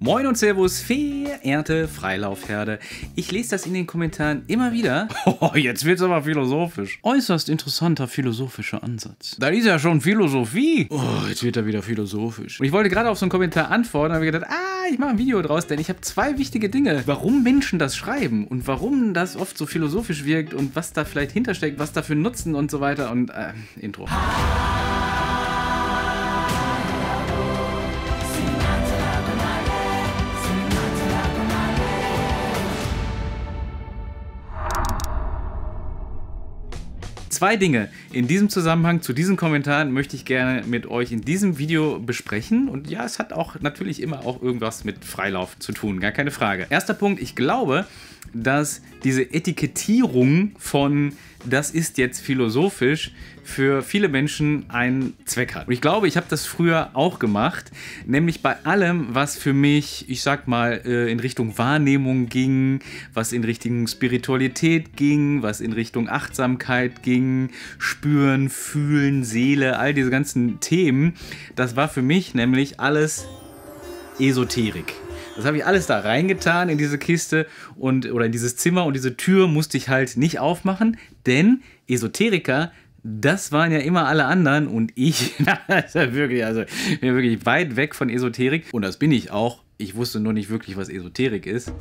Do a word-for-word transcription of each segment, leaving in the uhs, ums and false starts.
Moin und Servus, verehrte Freilaufherde. Ich lese das in den Kommentaren immer wieder. Oh, jetzt wird's aber philosophisch. Äußerst interessanter philosophischer Ansatz. Das ist ja schon Philosophie. Oh, jetzt wird er wieder philosophisch. Und ich wollte gerade auf so einen Kommentar antworten, aber ich gedacht, ah, ich mache ein Video draus, denn ich habe zwei wichtige Dinge. Warum Menschen das schreiben und warum das oft so philosophisch wirkt und was da vielleicht hintersteckt, was da für Nutzen und so weiter. Und äh, Intro. Zwei Dinge in diesem Zusammenhang zu diesen Kommentaren möchte ich gerne mit euch in diesem Video besprechen. Und ja, es hat auch natürlich immer auch irgendwas mit Freilauf zu tun, gar keine Frage. Erster Punkt, ich glaube, dass diese Etikettierung von das ist jetzt philosophisch für viele Menschen einen Zweck hat. Und ich glaube, ich habe das früher auch gemacht, nämlich bei allem, was für mich, ich sag mal, in Richtung Wahrnehmung ging, was in Richtung Spiritualität ging, was in Richtung Achtsamkeit ging, Spüren, Fühlen, Seele, all diese ganzen Themen, das war für mich nämlich alles Esoterik. Das habe ich alles da reingetan in diese Kiste und, oder in dieses Zimmer, und diese Tür musste ich halt nicht aufmachen, denn Esoteriker, das waren ja immer alle anderen und ich, das ist ja wirklich, also, bin wirklich weit weg von Esoterik, und das bin ich auch. Ich wusste nur nicht wirklich, was Esoterik ist.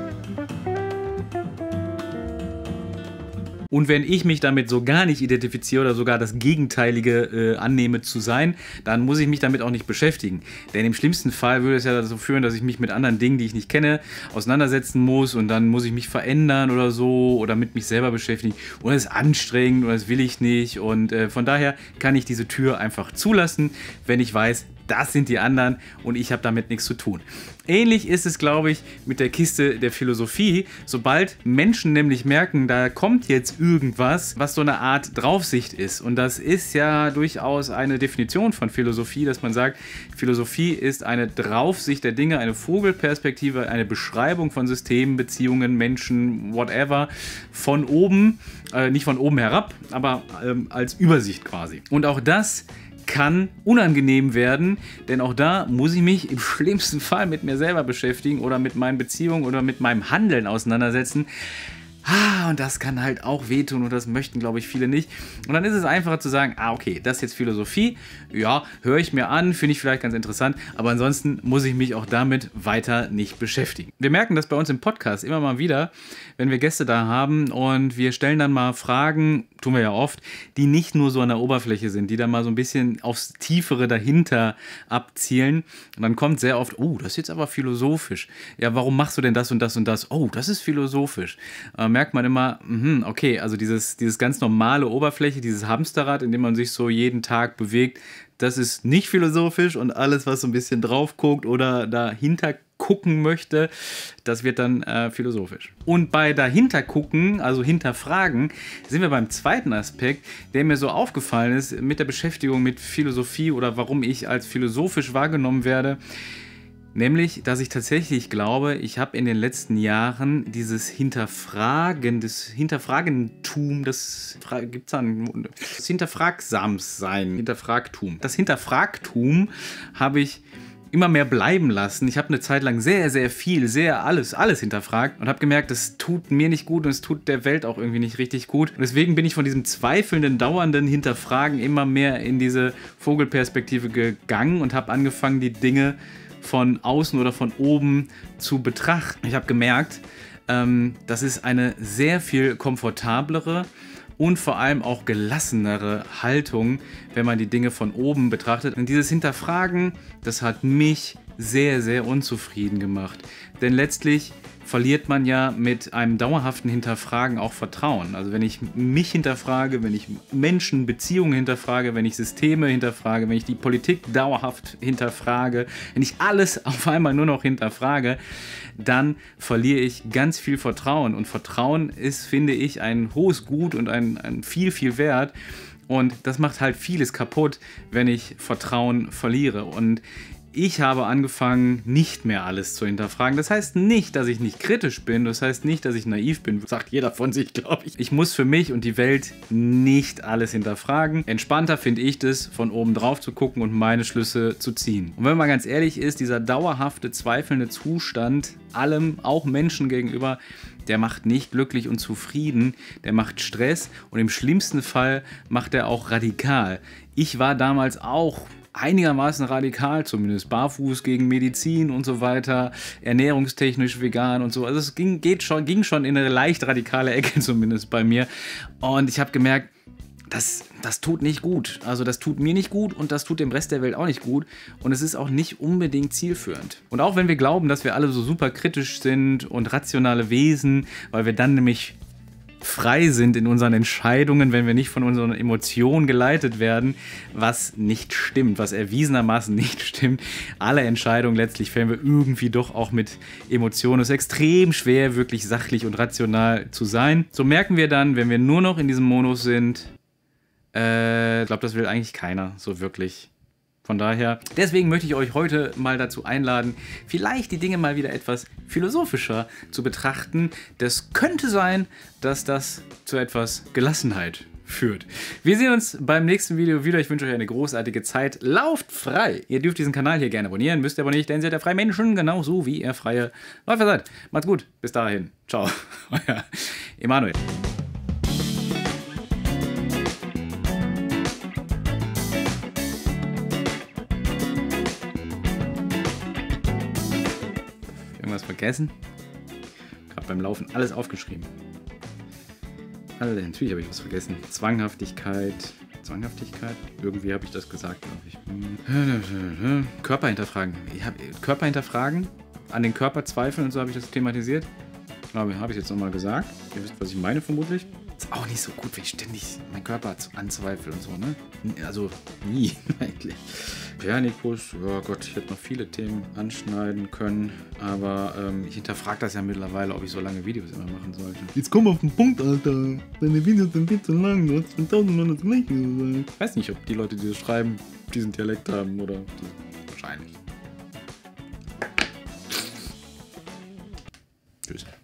Und wenn ich mich damit so gar nicht identifiziere oder sogar das Gegenteilige äh, annehme zu sein, dann muss ich mich damit auch nicht beschäftigen. Denn im schlimmsten Fall würde es ja dazu führen, dass ich mich mit anderen Dingen, die ich nicht kenne, auseinandersetzen muss, und dann muss ich mich verändern oder so oder mit mich selber beschäftigen. Und das ist anstrengend und das will ich nicht. Und äh, von daher kann ich diese Tür einfach zulassen, wenn ich weiß, das sind die anderen und ich habe damit nichts zu tun. Ähnlich ist es, glaube ich, mit der Kiste der Philosophie. Sobald Menschen nämlich merken, da kommt jetzt irgendwas, was so eine Art Draufsicht ist. Und das ist ja durchaus eine Definition von Philosophie, dass man sagt, Philosophie ist eine Draufsicht der Dinge, eine Vogelperspektive, eine Beschreibung von Systemen, Beziehungen, Menschen, whatever, von oben, äh, nicht von oben herab, aber ähm, als Übersicht quasi. Und auch das kann unangenehm werden, denn auch da muss ich mich im schlimmsten Fall mit mir selber beschäftigen oder mit meinen Beziehungen oder mit meinem Handeln auseinandersetzen. Ah, und das kann halt auch wehtun, und das möchten, glaube ich, viele nicht. Und dann ist es einfacher zu sagen, ah, okay, das ist jetzt Philosophie, ja, höre ich mir an, finde ich vielleicht ganz interessant, aber ansonsten muss ich mich auch damit weiter nicht beschäftigen. Wir merken das bei uns im Podcast immer mal wieder, wenn wir Gäste da haben und wir stellen dann mal Fragen, tun wir ja oft, die nicht nur so an der Oberfläche sind, die dann mal so ein bisschen aufs Tiefere dahinter abzielen. Und dann kommt sehr oft, oh, das ist jetzt aber philosophisch. Ja, warum machst du denn das und das und das? Oh, das ist philosophisch. Äh, merkt man immer, mh, okay, also dieses, dieses ganz normale Oberfläche, dieses Hamsterrad, in dem man sich so jeden Tag bewegt, das ist nicht philosophisch, und alles, was so ein bisschen drauf guckt oder dahinter gucken möchte, das wird dann äh, philosophisch. Und bei dahinter gucken, also hinterfragen, sind wir beim zweiten Aspekt, der mir so aufgefallen ist mit der Beschäftigung mit Philosophie oder warum ich als philosophisch wahrgenommen werde. Nämlich, dass ich tatsächlich glaube, ich habe in den letzten Jahren dieses Hinterfragen, das Hinterfragentum, das gibt es ein das Hinterfragsamsein, Hinterfragtum. Das Hinterfragtum habe ich immer mehr bleiben lassen. Ich habe eine Zeit lang sehr, sehr viel, sehr alles, alles hinterfragt und habe gemerkt, das tut mir nicht gut und es tut der Welt auch irgendwie nicht richtig gut. Und deswegen bin ich von diesem zweifelnden, dauernden Hinterfragen immer mehr in diese Vogelperspektive gegangen und habe angefangen, die Dinge von außen oder von oben zu betrachten. Ich habe gemerkt, ähm, das ist eine sehr viel komfortablere und vor allem auch gelassenere Haltung, wenn man die Dinge von oben betrachtet. Und dieses Hinterfragen, das hat mich sehr, sehr unzufrieden gemacht. Denn letztlich verliert man ja mit einem dauerhaften Hinterfragen auch Vertrauen. Also wenn ich mich hinterfrage, wenn ich Menschen, Beziehungen hinterfrage, wenn ich Systeme hinterfrage, wenn ich die Politik dauerhaft hinterfrage, wenn ich alles auf einmal nur noch hinterfrage, dann verliere ich ganz viel Vertrauen. Und Vertrauen ist, finde ich, ein hohes Gut und ein, ein viel, viel wert. Und das macht halt vieles kaputt, wenn ich Vertrauen verliere. Und ich habe angefangen, nicht mehr alles zu hinterfragen. Das heißt nicht, dass ich nicht kritisch bin. Das heißt nicht, dass ich naiv bin. Sagt jeder von sich, glaube ich. Ich muss für mich und die Welt nicht alles hinterfragen. Entspannter finde ich das, von oben drauf zu gucken und meine Schlüsse zu ziehen. Und wenn man ganz ehrlich ist, dieser dauerhafte, zweifelnde Zustand allem, auch Menschen gegenüber, der macht nicht glücklich und zufrieden, der macht Stress und im schlimmsten Fall macht er auch radikal. Ich war damals auch einigermaßen radikal, zumindest barfuß gegen Medizin und so weiter, ernährungstechnisch vegan und so. Also es ging, geht schon, ging schon in eine leicht radikale Ecke zumindest bei mir. Und ich habe gemerkt, Das, das tut nicht gut. Also das tut mir nicht gut und das tut dem Rest der Welt auch nicht gut. Und es ist auch nicht unbedingt zielführend. Und auch wenn wir glauben, dass wir alle so super kritisch sind und rationale Wesen, weil wir dann nämlich frei sind in unseren Entscheidungen, wenn wir nicht von unseren Emotionen geleitet werden, was nicht stimmt, was erwiesenermaßen nicht stimmt. Alle Entscheidungen letztlich fällen wir irgendwie doch auch mit Emotionen. Es ist extrem schwer, wirklich sachlich und rational zu sein. So merken wir dann, wenn wir nur noch in diesem Modus sind, ich glaube, das will eigentlich keiner so wirklich. Von daher, deswegen möchte ich euch heute mal dazu einladen, vielleicht die Dinge mal wieder etwas philosophischer zu betrachten. Das könnte sein, dass das zu etwas Gelassenheit führt. Wir sehen uns beim nächsten Video wieder. Ich wünsche euch eine großartige Zeit. Lauft frei! Ihr dürft diesen Kanal hier gerne abonnieren, müsst ihr aber nicht, denn ihr seid ja freie Menschen, genauso wie ihr freie Läufer seid. Macht's gut, bis dahin. Ciao, euer Emanuel. Irgendwas vergessen? Gerade beim Laufen alles aufgeschrieben. Alle, natürlich habe ich was vergessen. Zwanghaftigkeit. Zwanghaftigkeit? Irgendwie habe ich das gesagt, glaube ich. Körper hinterfragen. Ich hab, Körper hinterfragen? An den Körper zweifeln und so habe ich das thematisiert. Ich glaube, habe ich jetzt nochmal gesagt. Ihr wisst, was ich meine vermutlich. Ist auch nicht so gut, wenn ich ständig meinen Körper anzweifle und so, ne? Also nie eigentlich. Pernikus, ja Gott, ich hätte noch viele Themen anschneiden können, aber ähm, ich hinterfrage das ja mittlerweile, ob ich so lange Videos immer machen sollte. Jetzt komm auf den Punkt, Alter. Deine Videos sind viel zu lang, du hast von tausend Mal das Gleiche gesagt. Ich weiß nicht, ob die Leute, die das schreiben, diesen Dialekt haben oder wahrscheinlich. Tschüss.